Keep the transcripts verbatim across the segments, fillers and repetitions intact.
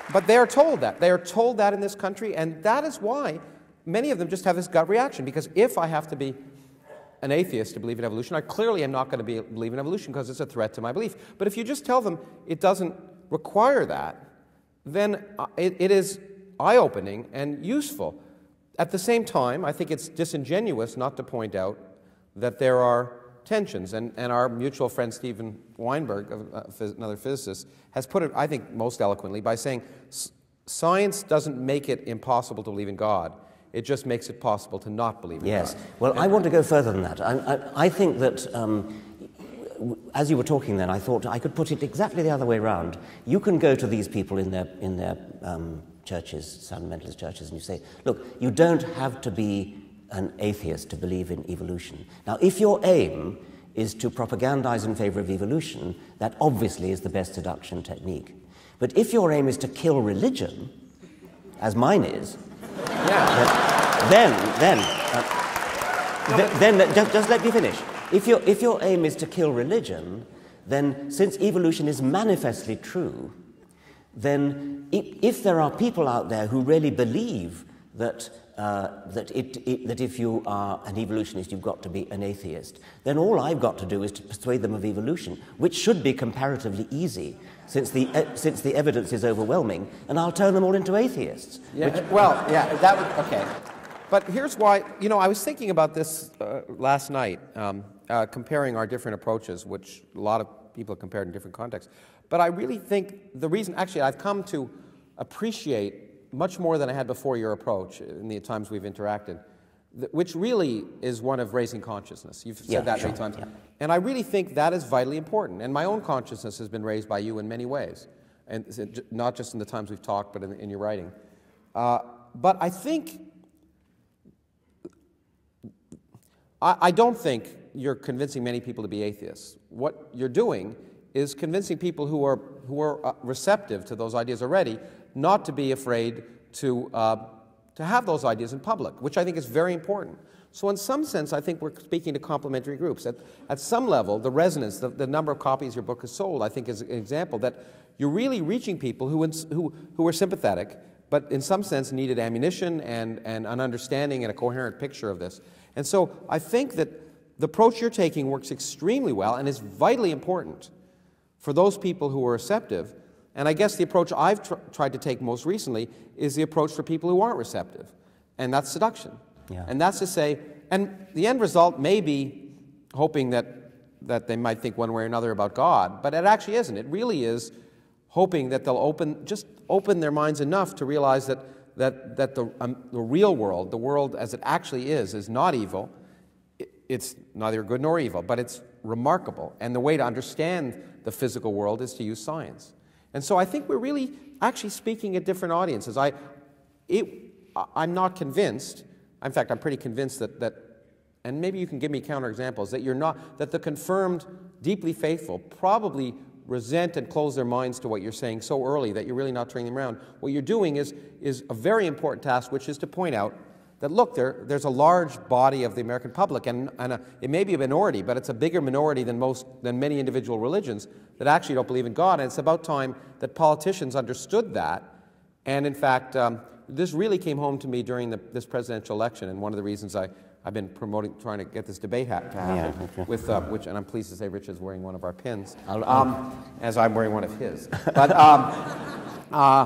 but they are told that. They are told that in this country, and that is why many of them just have this gut reaction, because if I have to be an atheist to believe in evolution, I clearly am not going to be, believe in evolution because it's a threat to my belief. But if you just tell them it doesn't require that, then it, it is eye-opening and useful. At the same time, I think it's disingenuous not to point out that there are tensions, and, and our mutual friend Stephen Weinberg, uh, another physicist, has put it, I think, most eloquently by saying science doesn't make it impossible to believe in God. It just makes it possible to not believe in yes. God. Yes. Well, and, I want to go further than that. I, I, I think that, um, as you were talking then, I thought I could put it exactly the other way around. You can go to these people in their, in their um, churches, fundamentalist churches, and you say, look, you don't have to be an atheist to believe in evolution. Now, if your aim is to propagandize in favor of evolution, that obviously is the best seduction technique. But if your aim is to kill religion, as mine is, yeah. then, then, uh, no, th then just, just let me finish. If your, if your aim is to kill religion, then since evolution is manifestly true, then if, if there are people out there who really believe that, uh, that, it, it, that if you are an evolutionist, you've got to be an atheist, then all I've got to do is to persuade them of evolution, which should be comparatively easy, since the, uh, since the evidence is overwhelming, and I'll turn them all into atheists. Yeah, which, well, yeah, that would, okay. But here's why, you know, I was thinking about this uh, last night, um, uh, comparing our different approaches, which a lot of people have compared in different contexts. But I really think the reason, actually, I've come to appreciate much more than I had before your approach in the times we've interacted, which really is one of raising consciousness. You've said yeah, that sure, many times. Yeah. And I really think that is vitally important. And my own consciousness has been raised by you in many ways, and not just in the times we've talked, but in, in your writing. Uh, but I think, I, I don't think you're convincing many people to be atheists. What you're doing is convincing people who are, who are uh, receptive to those ideas already not to be afraid to, uh, to have those ideas in public, which I think is very important. So in some sense, I think we're speaking to complementary groups. At, at some level, the resonance, the, the number of copies your book has sold, I think is an example that you're really reaching people who, who, who are sympathetic, but in some sense needed ammunition and, and an understanding and a coherent picture of this. And so I think that the approach you're taking works extremely well and is vitally important for those people who are receptive. And I guess the approach I've tr tried to take most recently is the approach for people who aren't receptive, and that's seduction. Yeah. And that's to say, and the end result may be hoping that, that they might think one way or another about God, but it actually isn't. It really is hoping that they'll open, just open their minds enough to realize that, that, that the, um, the real world, the world as it actually is, is not evil. It, it's neither good nor evil, but it's remarkable. And the way to understand the physical world is to use science. And so I think we're really actually speaking at different audiences. I, it, I'm not convinced, in fact, I'm pretty convinced that, that, and maybe you can give me counterexamples, that you're not, that the confirmed, deeply faithful probably resent and close their minds to what you're saying so early that you're really not turning them around. What you're doing is, is a very important task, which is to point out that, look, there, there's a large body of the American public, and, and a, it may be a minority, but it's a bigger minority than, most, than many individual religions that actually don't believe in God, and it's about time that politicians understood that. And in fact, um, this really came home to me during the, this presidential election, and one of the reasons I, I've been promoting, trying to get this debate ha to happen, yeah, okay. with, uh, which, and I'm pleased to say Richard's wearing one of our pins, um, as I'm wearing one of his. But um, uh,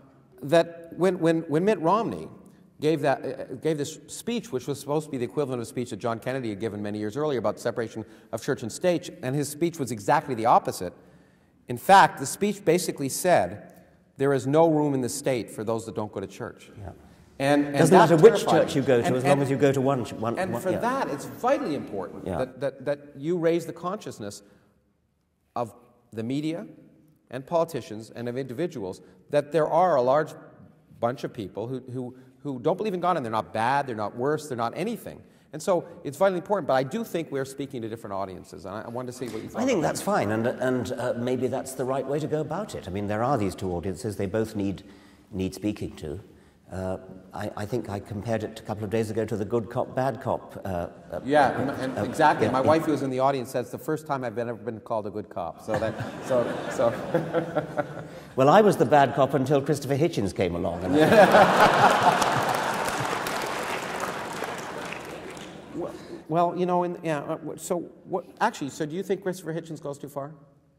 that when, when, when Mitt Romney gave, that, uh, gave this speech, which was supposed to be the equivalent of a speech that John Kennedy had given many years earlier about separation of church and state, and his speech was exactly the opposite. In fact, the speech basically said, there is no room in the state for those that don't go to church. Yeah. And, and doesn't matter which terrifying. church you go to, and, as long and, as you go to one. one and one, for yeah. that, it's vitally important yeah. that, that, that you raise the consciousness of the media and politicians and of individuals that there are a large bunch of people who, who, who don't believe in God, and they're not bad, they're not worse, they're not anything. And so it's vitally important, but I do think we're speaking to different audiences, and I, I wanted to see what you thought. I think that's fine, and, and uh, maybe that's the right way to go about it. I mean, there are these two audiences, they both need, need speaking to. Uh, I, I think I compared it a couple of days ago to the good cop, bad cop. Uh, uh, yeah, and, and uh, exactly. Yeah, My yeah. wife, who's in the audience, says the first time I've been, ever been called a good cop. So that, so, so. Well, I was the bad cop until Christopher Hitchens came along. And well, well, you know, in, yeah. uh, So, what? Actually, so do you think Christopher Hitchens goes too far?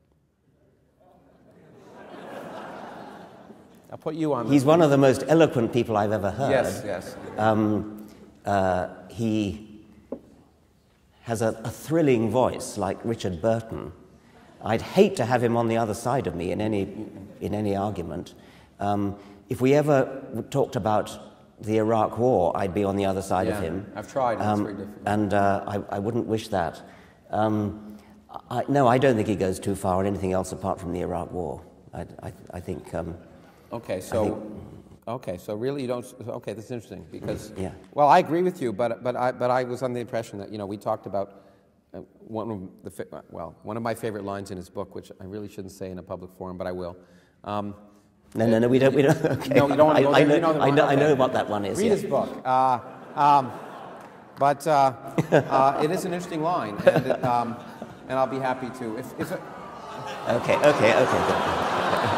I'll put you on. He's one of the most eloquent people I've ever heard. Yes, yes. Um, uh, he has a, a thrilling voice, like Richard Burton. I'd hate to have him on the other side of me in any in any argument. Um, if we ever talked about the Iraq War, I'd be on the other side yeah, of him. I've tried. And um, it's very difficult. And uh, I, I wouldn't wish that. Um, I, no, I don't think he goes too far on anything else apart from the Iraq War. I, I, I think. Um, Okay, so, okay, so really you don't. Okay, that's interesting because. Yeah. Well, I agree with you, but but I but I was under the impression that you know we talked about uh, one of the fa- well one of my favorite lines in his book, which I really shouldn't say in a public forum, but I will. Um, no, no, no, we don't. We don't. Okay. No, you don't want to go I, I there. know. You know I know. okay. I know what that one is. Read yeah. his book. Uh, um, but uh, uh, it is an interesting line, and it, um, and I'll be happy to if if. It, Okay. Okay. Okay. Good.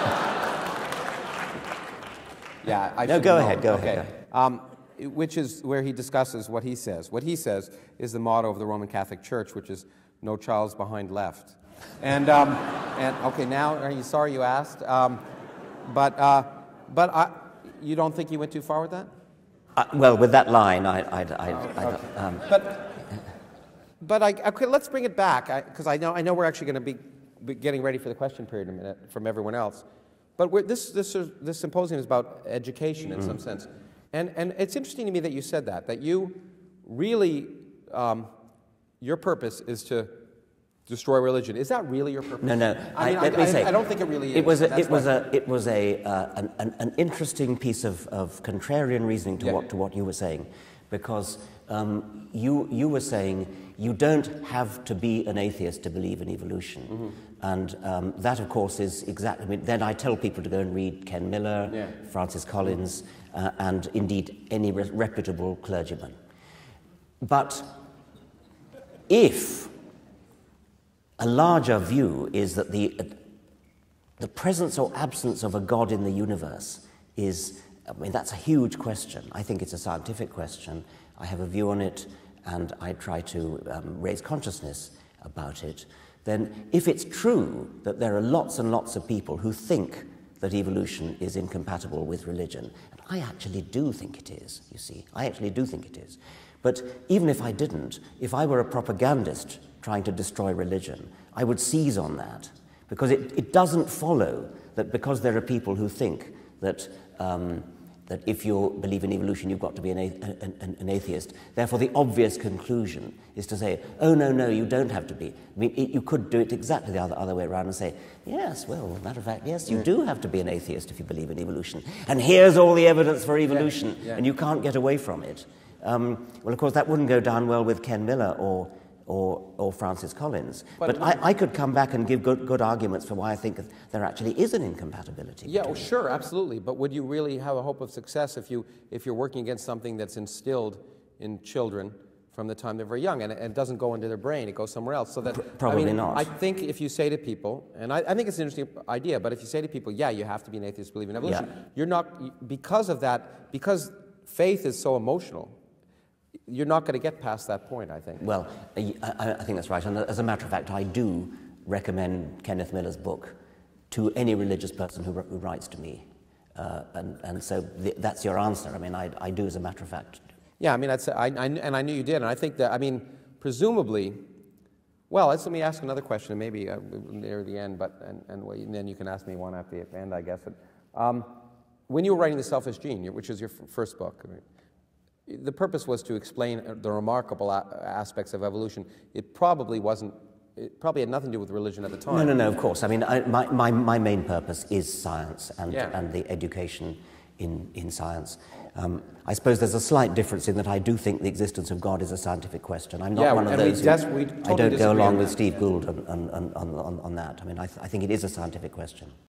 Yeah, I No, should go know. ahead, go okay. ahead. Um, which is where he discusses what he says. What he says is the motto of the Roman Catholic Church, which is "No child's behind left." And um, and okay, now are you sorry you asked? Um, but uh, but I, you don't think he went too far with that? Uh, well, with that line, I, I, I, Oh, I, okay. um, But but I okay, let's bring it back because I, I know I know we're actually going to be, be getting ready for the question period in a minute from everyone else. But we're, this, this, this symposium is about education in mm. some sense. And, and it's interesting to me that you said that, that you really, um, your purpose is to destroy religion. Is that really your purpose? no, no. I, mean, I, let I, me I, say, I don't think it really is. It was a, That's it was why. a, it was a, uh, an, an, an interesting piece of, of contrarian reasoning to, yeah. what, to what you were saying, because um, you, you were saying you don't have to be an atheist to believe in evolution. Mm-hmm. And um, that, of course, is exactly... I mean, then I tell people to go and read Ken Miller, yeah. Francis Collins, uh, and indeed any re- reputable clergyman. But if a larger view is that the, uh, the presence or absence of a God in the universe is... I mean, that's a huge question. I think it's a scientific question. I have a view on it, and I try to um, raise consciousness about it. Then if it's true that there are lots and lots of people who think that evolution is incompatible with religion, and I actually do think it is, you see, I actually do think it is. But even if I didn't, if I were a propagandist trying to destroy religion, I would seize on that, because it, it doesn't follow that because there are people who think that um, that if you believe in evolution, you've got to be an, an, an atheist. Therefore, the obvious conclusion is to say, oh, no, no, you don't have to be. I mean, it, you could do it exactly the other, other way around and say, yes, well, as a matter of fact, yes, you yeah. do have to be an atheist if you believe in evolution. And here's all the evidence for evolution, yeah. Yeah. and you can't get away from it. Um, well, of course, that wouldn't go down well with Ken Miller or Or, or Francis Collins. But, but I, I could come back and give good, good arguments for why I think there actually is an incompatibility. Yeah, well, sure, absolutely. But would you really have a hope of success if, you, if you're working against something that's instilled in children from the time they're very young, and it, and it doesn't go into their brain, it goes somewhere else? So that Probably I mean, not. I think if you say to people, and I, I think it's an interesting idea, but if you say to people, yeah, you have to be an atheist to believe in evolution, yeah. you're not, because of that, because faith is so emotional, you're not going to get past that point, I think. Well, I, I think that's right. And as a matter of fact, I do recommend Kenneth Miller's book to any religious person who, who writes to me. Uh, and, and so th that's your answer. I mean, I, I do as a matter of fact. Yeah, I mean, I'd say, I, I, and I knew you did. And I think that, I mean, presumably, well, let's, let me ask another question, maybe uh, near the end, but, and, and, well, and then you can ask me one at the end, I guess. But, um, when you were writing The Selfish Gene, which is your f first book, I mean, the purpose was to explain the remarkable aspects of evolution. It probably wasn't, it probably had nothing to do with religion at the time. No, no, no, of course. I mean, I, my, my, my main purpose is science and, yeah. and the education in, in science. Um, I suppose there's a slight difference in that I do think the existence of God is a scientific question. I'm not yeah, one of and those we who, we totally I don't go along on with that. Steve Gould on, on, on, on, on that. I mean, I, th I think it is a scientific question.